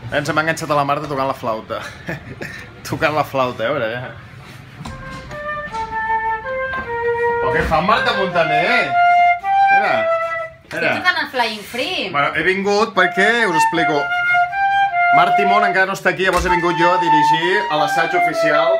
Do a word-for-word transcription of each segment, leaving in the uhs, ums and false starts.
Ens hem enganxat a la Marta tocant la flauta. Tocant la flauta, eh, a veure, ja. Però què fa Marta Montaner? Mira, Estic tocant el Flying Free. Bueno, he vingut perquè, us explico, Marc Timón encara no està aquí, llavors he vingut jo a dirigir a l'assaig oficial.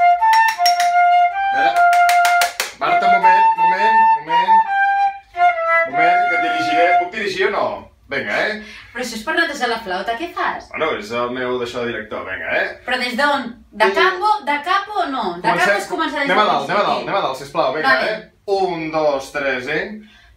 A veure, Marta, moment, moment, moment, moment, que dirigiré. Puc dirigir o no? Vinga, eh? Però això és per netejar la flauta, què fas? Bueno, és el meu d'això de director, vinga, eh? Però des d'on? De capo? De capo o no? De capo és començar des Anem a dalt, anem a dalt, anem a dalt, sisplau, vinga, eh? Un, dos, tres, eh?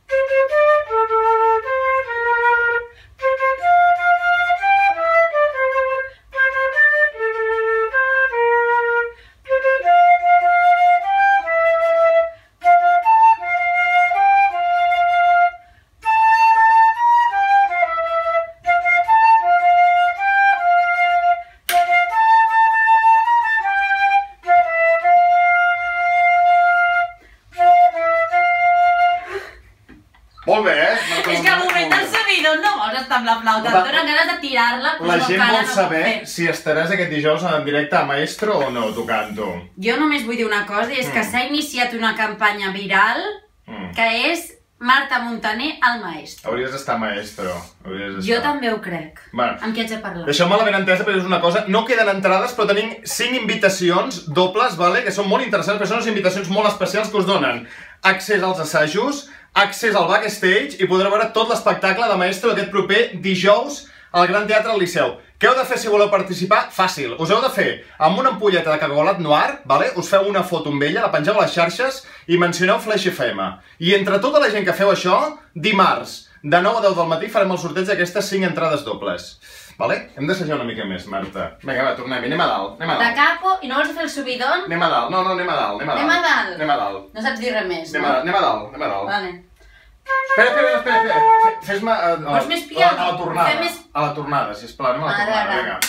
Molt bé, eh? És que al moment del subidon no vols estar amb la flauta, et donen ganes de tirar-la. La gent vol saber si estaràs aquest dijous en directe a Maestro o no, tocant-ho. Jo només vull dir una cosa, i és que s'ha iniciat una campanya viral que és Marta Montaner al Maestro. Hauries d'estar a Maestro. Jo també ho crec. Amb qui haig de parlar? Deixeu-me la ben entesa, però és una cosa, no queden entrades, però tenim cinc invitacions dobles, vale? Que són molt interessants, però són unes invitacions molt especials que us donen accés als assajos, accés al backstage i podreu veure tot l'espectacle de Maestro aquest proper dijous al Gran Teatre del Liceu. Què heu de fer si voleu participar? Fàcil. Us heu de fer amb una ampolleta de cacaolat noir, vale? Us feu una foto amb ella, la pengeu a les xarxes i mencioneu Flash F M. I entre tota la gent que feu això, dimarts, de nou a deu del matí farem el sorteig d'aquestes cinc entrades dobles. Vale? Hem d'assajar una mica més, Marta. Vinga, va, tornem-hi. Anem a dalt. Anem a dalt. De capo i no vols fer el subidon? Anem a dalt. No, no, anem a dalt. Anem a dalt. Anem a dalt? Anem a dalt. No saps dir res més, no? Anem a dalt. Anem a dalt. Vale. Espera, espera, espera, espera. Fes-me... Vols més piano? A la tornada. Fem més... A la tornada, sisplau. Anem a la tornada, vinga.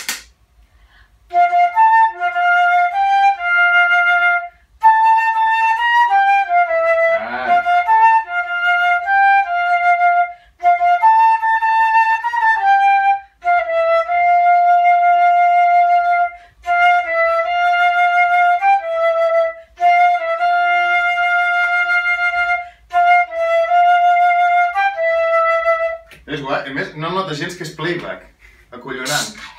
És guai, a més no nota gens que és playback, acollonant.